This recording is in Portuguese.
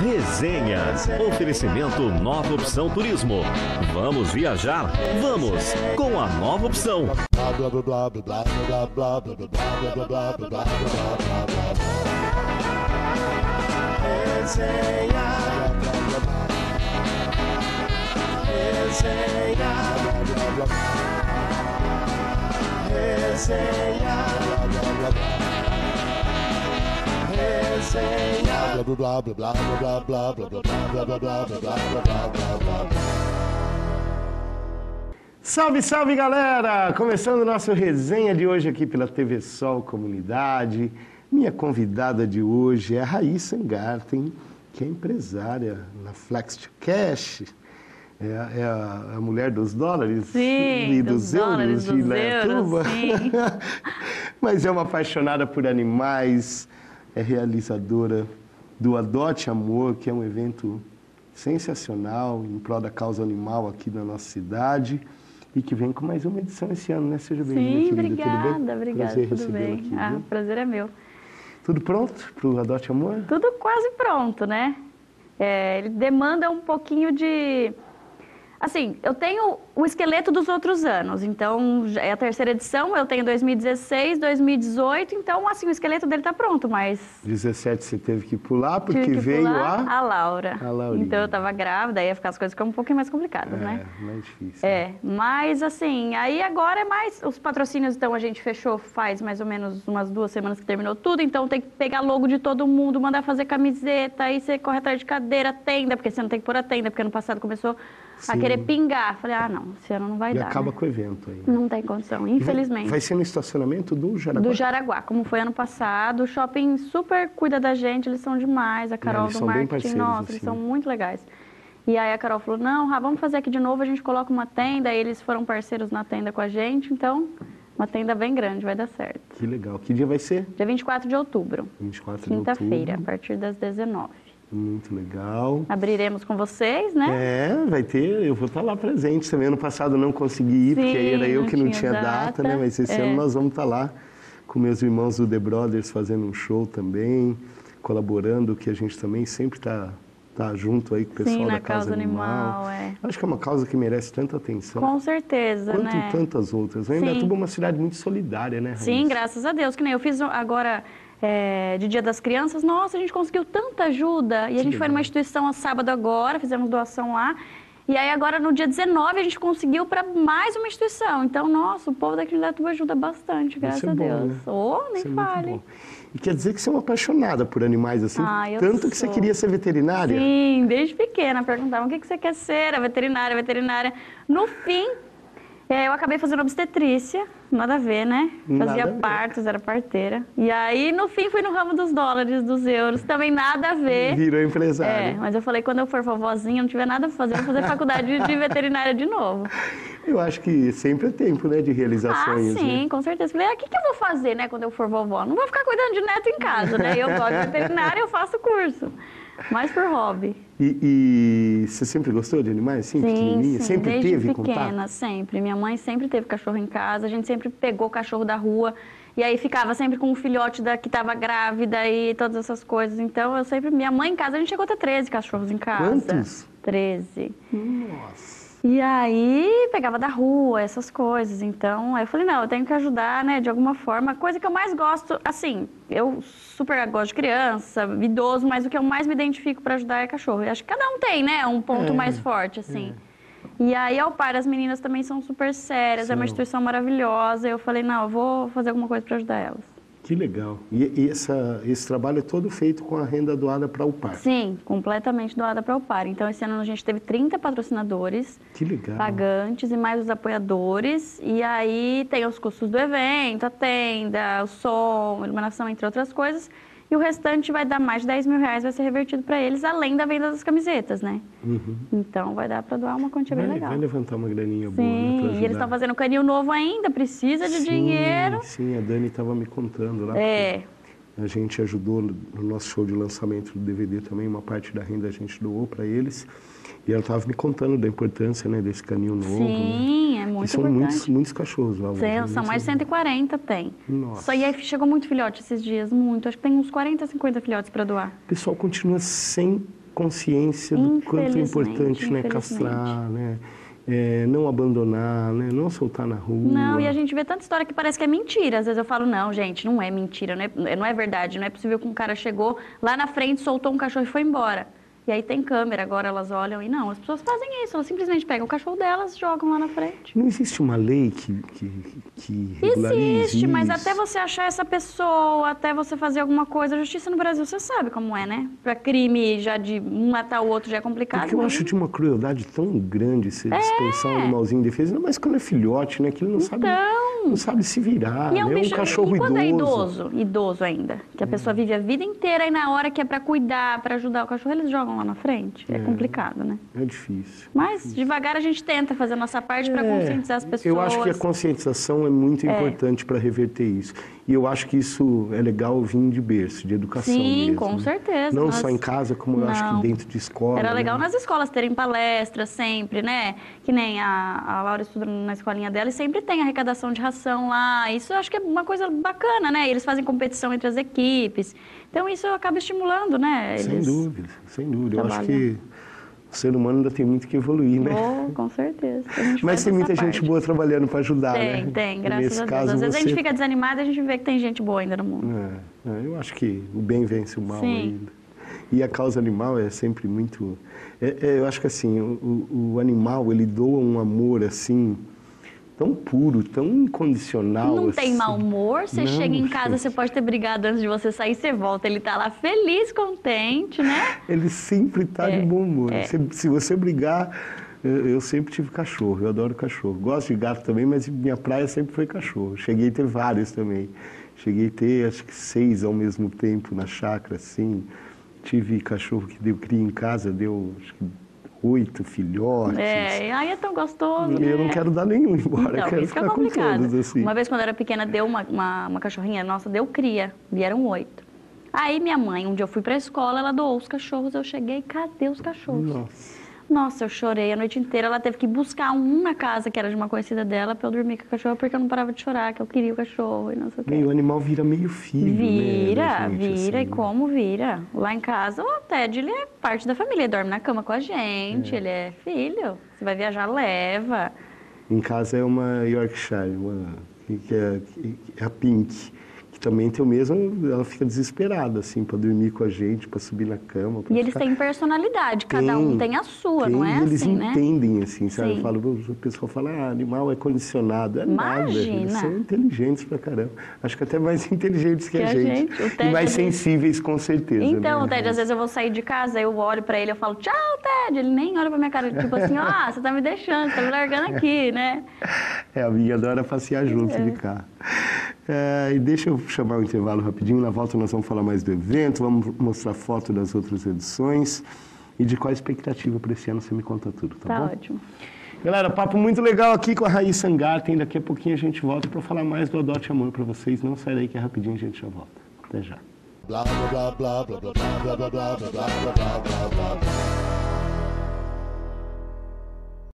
Resenha. Oferecimento Nova Opção Turismo. Vamos viajar? Vamos com a Nova Opção. Resenha. Resenha. Resenha. Salve, salve, galera! Começando o nosso resenha de hoje aqui pela TV Sol Comunidade. Minha convidada de hoje é a Raíssa Engarten, que é empresária na Flex to Cash. É a mulher dos dólares. Sim, e dos euros de Indaiatuba. Sim. Mas é uma apaixonada por animais, é realizadora do Adote Amor, que é um evento sensacional em prol da causa animal aqui na nossa cidade e que vem com mais uma edição esse ano, né? Seja bem-vinda, Sim, querida. obrigada, Tudo bem? obrigada, Prazer tudo recebê-la bem. aqui, Ah, viu? o prazer é meu. Tudo pronto para o Adote Amor? Tudo quase pronto, né? Ele demanda um pouquinho de... Assim, eu tenho o esqueleto dos outros anos, então é a terceira edição, eu tenho 2016, 2018, então assim, o esqueleto dele tá pronto, mas... 17 você teve que pular porque tive que veio pular a Laura. a Laurinha. Então eu tava grávida, aí ia ficar as coisas ficam um pouquinho mais complicadas, né? Mais difícil. né? Mas assim, aí agora é mais... Os patrocínios, então, a gente fechou faz mais ou menos umas 2 semanas que terminou tudo, então tem que pegar logo de todo mundo, mandar fazer camiseta, aí você corre atrás de cadeira, tenda, porque você não tem que pôr a tenda, porque ano passado começou a querer pingar. Falei, não, esse ano não vai E dar. acaba né? com o evento aí. Não tem condição, infelizmente. Vai ser no estacionamento do Jaraguá? Do Jaraguá, como foi ano passado. O shopping super cuida da gente, eles são demais. A Carol eles do são bem marketing, parceiros, nossa, assim. eles são muito legais. E aí a Carol falou, não, Rá, vamos fazer aqui de novo, a gente coloca uma tenda. Aí eles foram parceiros na tenda com a gente, então uma tenda bem grande, vai dar certo. Que legal. Que dia vai ser? Dia 24 de outubro, 24 quinta-feira, a de outubro. partir das 19h. Muito legal. Abriremos com vocês, né? Vai ter, eu vou estar lá presente também. Ano passado eu não consegui ir, porque Sim, aí era eu não que não tinha tinha data, né? data. Mas esse ano nós vamos estar lá com meus irmãos do The Brothers fazendo um show também, colaborando, que a gente também sempre tá junto aí com o pessoal Sim, da na causa animal. é. Acho que é uma causa que merece tanta atenção. Com certeza, Quanto né? tantas outras. Sim. Indaiatuba é uma cidade muito solidária, né, Raíssa? Sim, graças a Deus. Que nem eu fiz agora de Dia das Crianças. Nossa, a gente conseguiu tanta ajuda. E a gente foi numa instituição sábado agora, fizemos doação lá. E aí agora no dia 19 a gente conseguiu para mais uma instituição. Então, nossa, o povo daqui de Indaiatuba ajuda bastante, graças Isso é a bom, Deus. né? Nem Isso é muito fale. bom. E quer dizer que você é uma apaixonada por animais, assim, Eu tanto que você sou. queria ser veterinária? Sim, desde pequena perguntavam o que você quer ser, a veterinária, veterinária. No fim, eu acabei fazendo obstetrícia, nada a ver, né? Nada Fazia a ver. partos, era parteira. E aí, no fim, fui no ramo dos dólares, dos euros, também nada a ver. Virou empresária. Mas eu falei, quando eu for vovozinha, não tiver nada a fazer, eu vou fazer faculdade de veterinária de novo. Eu acho que sempre é tempo, né, de realizações. Sim, né? com certeza. Falei, o que eu vou fazer, né, quando eu for vovó? Não vou ficar cuidando de neto em casa, né? Eu gosto de veterinária, eu faço curso. Mais por hobby. E você sempre gostou de animais, assim, pequenininha? Sim, Sempre desde teve pequena, contato? sempre. Minha mãe sempre teve cachorro em casa, a gente sempre pegou cachorro da rua e aí ficava sempre com um filhote que estava grávida e todas essas coisas. Então, eu sempre... Minha mãe em casa, a gente chegou a ter 13 cachorros em casa. Quantos? 13. Nossa. E aí, pegava da rua, essas coisas. Então, aí eu falei, não, eu tenho que ajudar, né, de alguma forma. A coisa que eu mais gosto, assim, eu super gosto de criança, idoso, mas o que eu mais me identifico para ajudar é cachorro. Eu acho que cada um tem, né, um ponto mais forte, assim. E aí, ao par, as meninas também são super sérias, é uma instituição maravilhosa. Eu falei, não, eu vou fazer alguma coisa para ajudar elas. Que legal. E esse trabalho é todo feito com a renda doada para o par? Sim, completamente doada para o par. Então, esse ano a gente teve 30 patrocinadores. Que legal. Pagantes e mais os apoiadores. E aí tem os custos do evento, a tenda, o som, a iluminação, entre outras coisas. E o restante vai dar mais de R$10.000, vai ser revertido para eles, além da venda das camisetas, né? Então vai dar para doar uma quantia bem legal. Vai levantar uma graninha boa, né, Sim, pra e eles estão ajudar. fazendo canil novo ainda, precisa de dinheiro. Sim, a Dani estava me contando lá. A gente ajudou no nosso show de lançamento do DVD também, uma parte da renda a gente doou para eles. E ela estava me contando da importância, né, desse canil novo. Sim, né? é muito e são importante. muitos cachorros lá. São mais de 140, tem. Nossa. Só e aí chegou muito filhote esses dias, muito. Acho que tem uns 40, 50 filhotes para doar. O pessoal continua sem consciência do quanto é importante, né, castrar, né? Não abandonar, né? Não soltar na rua. Não, e a gente vê tanta história que parece que é mentira. Às vezes eu falo, não, gente, não é mentira, não é verdade. Não é possível que um cara chegou lá na frente, soltou um cachorro e foi embora. E aí tem câmera, agora elas olham e não, as pessoas fazem isso, elas simplesmente pegam o cachorro delas e jogam lá na frente. Não existe uma lei que regularize Existe, mas isso? até você achar essa pessoa, até você fazer alguma coisa, a justiça no Brasil, você sabe como é, né? Pra crime já de um matar o outro já é complicado. Porque eu acho de uma crueldade tão grande você dispensar um animalzinho indefeso, ainda mais quando é filhote, né? Que ele não sabe se virar, E é um né? bicho, Um cachorro e quando idoso. é idoso ainda, que a pessoa vive a vida inteira e na hora que é pra cuidar, pra ajudar o cachorro, eles jogam lá na frente. É complicado, né? É difícil. Mas devagar a gente tenta fazer a nossa parte pra conscientizar as pessoas. Eu acho que a conscientização é muito importante para reverter isso. E eu acho que isso é legal vir de berço, de educação Sim, mesmo. com certeza. Não só em casa, como eu acho que dentro de escola. Era legal né? nas escolas terem palestras sempre, né? Que nem a Laura estuda na escolinha dela e sempre tem arrecadação de ração lá. Isso eu acho que é uma coisa bacana, né? E eles fazem competição entre as equipes. Então isso acaba estimulando, né? Sem dúvida, sem dúvida. Eu acho que o ser humano ainda tem muito que evoluir, né? Com certeza. Mas tem muita gente boa trabalhando para ajudar, né? Tem, graças a Deus. Às vezes a gente fica desanimado e a gente vê que tem gente boa ainda no mundo. Eu acho que o bem vence o mal ainda. E a causa animal é sempre muito... eu acho que assim, o animal, ele doa um amor assim... tão puro, tão incondicional. Não assim. tem mau humor, você chega em casa, você pode ter brigado antes de você sair, você volta, ele tá lá feliz, contente, né? Ele sempre tá de bom humor. Se você brigar, eu sempre tive cachorro, eu adoro cachorro. Gosto de gato também, mas minha praia sempre foi cachorro. Cheguei a ter vários também. Cheguei a ter, acho que 6 ao mesmo tempo na chácara, assim. Tive cachorro que deu cria em casa, deu, acho que 8 filhotes. Aí é tão gostoso, né? Eu não quero dar nenhum embora, então, eu quero isso ficar é complicado. com todos, assim. Uma vez, quando eu era pequena, deu uma cachorrinha, nossa, deu cria, vieram 8. Aí minha mãe, um dia eu fui pra escola, ela doou os cachorros, eu cheguei, cadê os cachorros? Nossa, eu chorei a noite inteira, ela teve que buscar um na casa, que era de uma conhecida dela, pra eu dormir com o cachorro, porque eu não parava de chorar, que eu queria o cachorro e não sei o quê. E o animal vira meio filho, vira, né? Vira, assim. E como vira. Lá em casa, o Ted, ele é parte da família, ele dorme na cama com a gente, ele é filho. Você vai viajar, leva. Em casa é uma Yorkshire, que é a Pink, que também tem o mesmo, ela fica desesperada, assim, para dormir com a gente, para subir na cama. E eles têm personalidade, cada um tem a sua, não é eles assim, né? Eles entendem, assim, sabe? Sim. O pessoal fala, animal é condicionado. Nada, Imagina. eles são inteligentes pra caramba. Acho que até mais inteligentes que a gente. O Ted, e mais sensíveis, com certeza. Então, né? o Ted, às vezes eu vou sair de casa, eu olho pra ele, eu falo, tchau, Ted. Ele nem olha pra minha cara, tipo assim, você tá me deixando, você tá me largando aqui, né? A minha adora passear junto de carro. E deixa eu chamar o intervalo rapidinho, na volta nós vamos falar mais do evento, vamos mostrar foto das outras edições e de qual a expectativa para esse ano, você me conta tudo, tá bom? Tá ótimo. Galera, papo muito legal aqui com a Raíssa Angarten, daqui a pouquinho a gente volta para falar mais do Adote Amor para vocês, não sai daí que é rapidinho, a gente já volta. Até já. Blá blá blá blá blá blá blá blá blá blá blá blá blá blá blá.